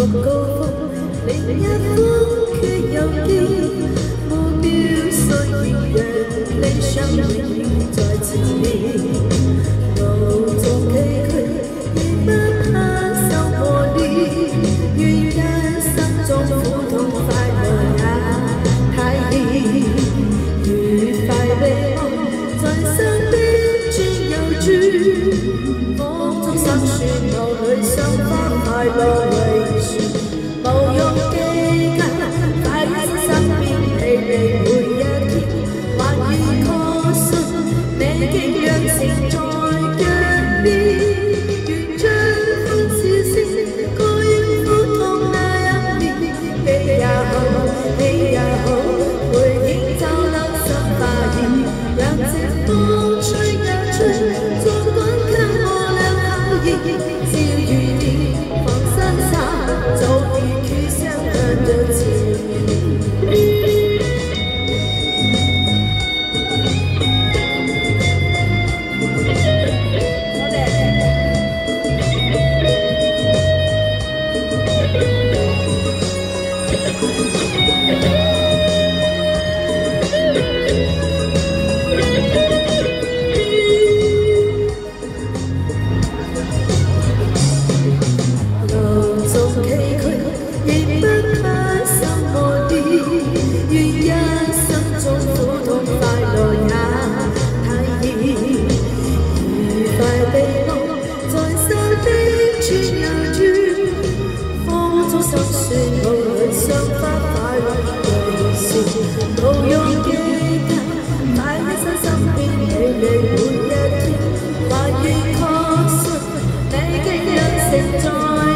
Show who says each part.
Speaker 1: 高峰，另一方卻有機。目標雖然讓理想永遠在前面，路縱崎嶇，亦不怕受磨練。願一生中苦痛快樂也太易，愉快被愛在身邊轉又轉，風中心酸路裏賞花快樂遺傳，無用計較，快一生身邊疲憊每一天，還願確信美景讓情在腳邊，願將歡笑聲蓋掩苦痛那一面，喜也好，喜也好，回應就留心發現，讓情風吹呀吹，縱滾給我倆考驗，笑與臉放身散，早已曲相伴着前。無用計較，快一生身邊疲憊每一天，還願確信美景讓情在。